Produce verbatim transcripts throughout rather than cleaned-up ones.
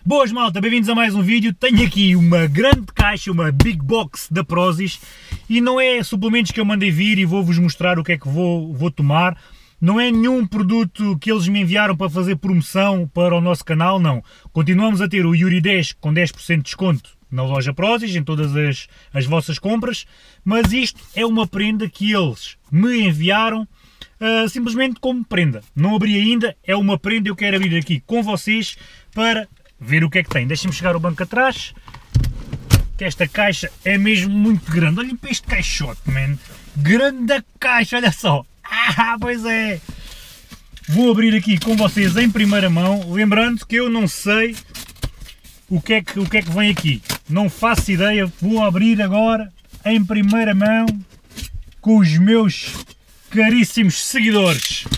Boas malta, bem-vindos a mais um vídeo. Tenho aqui uma grande caixa, uma big box da Prozis, e não é suplementos que eu mandei vir e vou-vos mostrar o que é que vou, vou tomar. Não é nenhum produto que eles me enviaram para fazer promoção para o nosso canal, não. Continuamos a ter o Yuri dez com dez por cento de desconto na loja Prozis, em todas as, as vossas compras, mas isto é uma prenda que eles me enviaram uh, simplesmente como prenda. Não abri ainda, é uma prenda, eu quero abrir aqui com vocês para ver o que é que tem. Deixem-me chegar ao banco atrás, que esta caixa é mesmo muito grande. Olhem para este caixote, man. Grande a caixa, olha só. Ah, pois é. Vou abrir aqui com vocês em primeira mão, lembrando que eu não sei o que é que, o que, é que vem aqui. Não faço ideia, vou abrir agora em primeira mão com os meus caríssimos seguidores.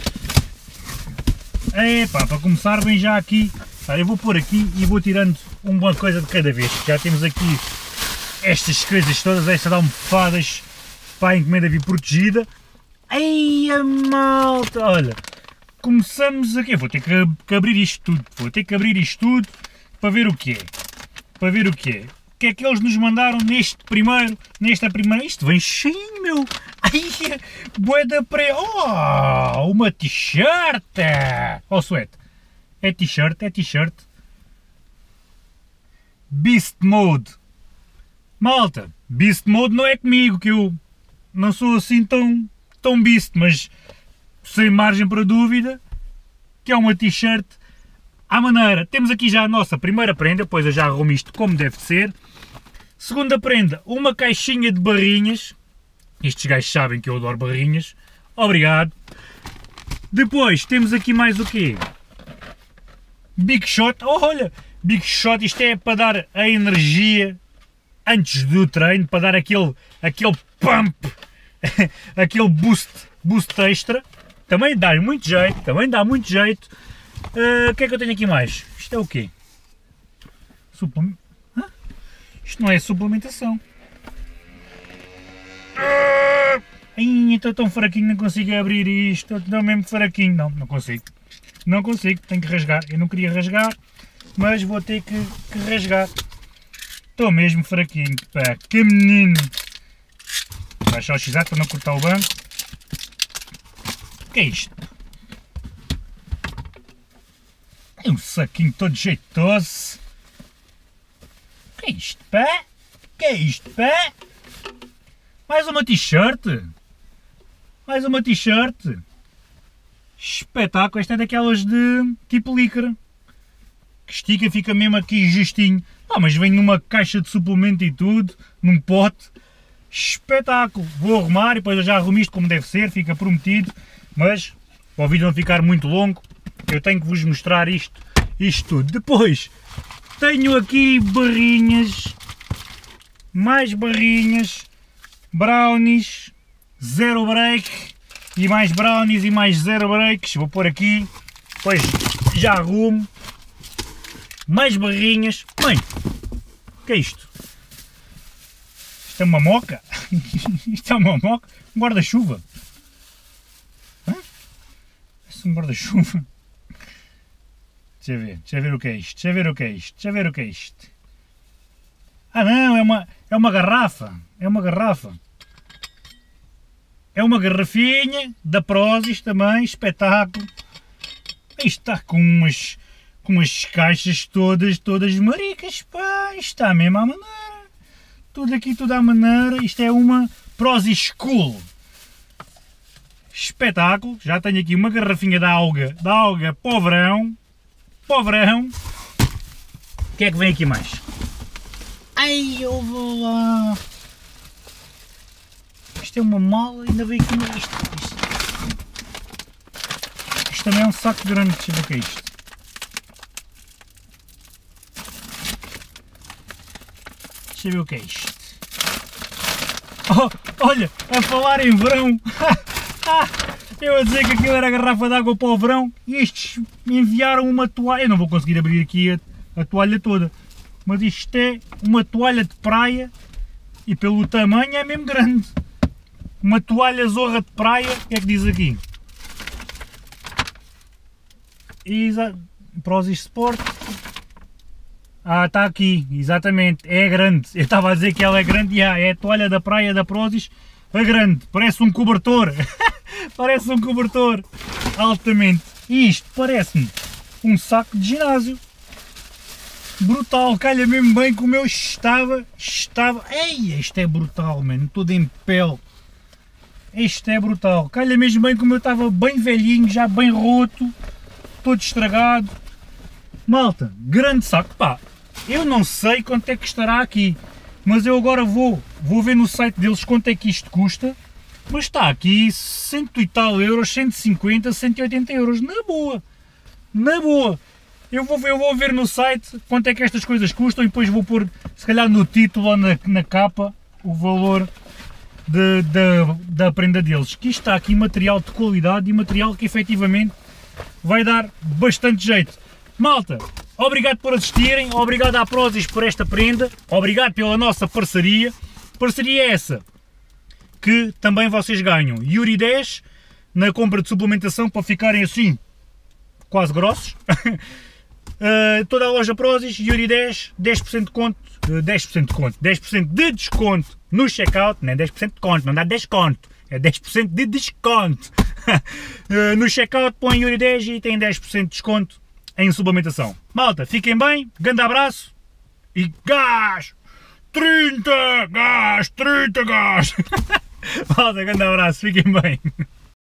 Epá, para começar vem já aqui. Eu vou pôr aqui e vou tirando uma coisa de cada vez. Já temos aqui estas coisas todas, estas almofadas para a encomenda vir protegida. Ei, a malta! Olha, começamos aqui. Vou ter que, que abrir isto tudo. Vou ter que abrir isto tudo para ver o que é. Para ver o que é. O que é que eles nos mandaram neste primeiro, nesta primeira. Isto vem cheio, meu! Ai, bué da pre. Oh, uma t-shirt! Oh, suete. É t-shirt, é t-shirt. Beast Mode. Malta, Beast Mode não é comigo, que eu não sou assim tão, tão beast, mas sem margem para dúvida que é uma t-shirt à maneira. Temos aqui já a nossa primeira prenda, pois eu já arrumo isto como deve ser. Segunda prenda, uma caixinha de barrinhas. Estes gajos sabem que eu adoro barrinhas. Obrigado. Depois temos aqui mais o quê? Big Shot. Oh, olha, Big Shot, isto é para dar a energia antes do treino, para dar aquele, aquele pump, aquele boost, boost extra. Também dá muito jeito, também dá muito jeito. Uh, o que é que eu tenho aqui mais? Isto é o quê? Suplement... Hã? Isto não é suplementação. Uh, ai, estou tão fraquinho, não consigo abrir isto. Estou mesmo fraquinho. Não, não consigo. Não consigo, tenho que rasgar. Eu não queria rasgar, mas vou ter que, que rasgar. Estou mesmo fraquinho, pá, que menino! Baixar o x-ato para não cortar o banco. O que é isto? É um saquinho todo jeitoso. O que é isto, pá? O que é isto, pá? Mais uma t-shirt? Mais uma t-shirt? Espetáculo, esta é daquelas de tipo licra, que estica e fica mesmo aqui justinho. Ah, mas vem numa caixa de suplemento e tudo, num pote. Espetáculo, vou arrumar e depois eu já arrumo isto como deve ser, fica prometido. Mas, para o vídeo não ficar muito longo, eu tenho que vos mostrar isto, isto tudo. Depois, tenho aqui barrinhas, mais barrinhas, brownies, zero break. E mais brownies e mais zero breaks, vou pôr aqui, depois já arrumo. Mais barrinhas. Mãe, o que é isto? Isto é uma moca? Isto é uma moca? Um guarda-chuva? Parece um guarda-chuva. Deixa eu ver, deixa eu ver o que é isto, deixa eu ver o que é isto, deixa eu ver o que é isto. Ah não, é uma, é uma garrafa, é uma garrafa. É uma garrafinha da Prozis também, espetáculo. Isto está com umas, com umas caixas todas, todas maricas, pá, isto está mesmo à maneira. Tudo aqui, tudo à maneira. Isto é uma Prozis Cool. Espetáculo. Já tenho aqui uma garrafinha de alga, de alga para o verão. Para o verão. O que é que vem aqui mais? Ai, eu vou lá. Isto é uma mala, ainda veio aqui uma... Isto, isto. Isto também é um saco grande, deixa eu ver o que é isto. Deixa eu ver o que é isto. Oh, olha, a falar em verão. Eu a dizer que aquilo era garrafa de água para o verão e estes me enviaram uma toalha. Eu não vou conseguir abrir aqui a, a toalha toda, mas isto é uma toalha de praia e pelo tamanho é mesmo grande. Uma toalha zorra de praia, o que é que diz aqui? Prozis Sport. Ah, está aqui, exatamente, é grande. Eu estava a dizer que ela é grande e ah, é a toalha da praia da Prozis, é grande, parece um cobertor. Parece um cobertor, altamente. E isto parece-me um saco de ginásio. Brutal, calha mesmo bem como eu estava, estava... Ei, isto é brutal, mano, todo em pele. Isto é brutal, calha mesmo bem como eu estava, bem velhinho, já bem roto, todo estragado. Malta, grande saco, pá, eu não sei quanto é que estará aqui, mas eu agora vou, vou ver no site deles quanto é que isto custa, mas está aqui cento e tal euros, cento e cinquenta, cento e oitenta euros, na boa, na boa. Eu vou, eu vou ver no site quanto é que estas coisas custam e depois vou pôr, se calhar no título ou na, na capa, o valor de, de, da prenda deles. Que isto está aqui material de qualidade e material que efetivamente vai dar bastante jeito. Malta, obrigado por assistirem, obrigado à Prozis por esta prenda, obrigado pela nossa parceria. Parceria essa que também vocês ganham Yuri dez na compra de suplementação para ficarem assim, quase grossos. Uh, toda a loja Prozis, Yuri dez, dez por cento de conto, uh, dez por cento de conto, dez por cento de desconto no checkout, não é dez por cento de conto, não dá desconto, é dez por cento de desconto. uh, no checkout põe Yuri dez e tem dez por cento de desconto em suplementação. Malta, fiquem bem, grande abraço e gás! trinta! Gás! trinta gás! Malta, grande abraço, fiquem bem!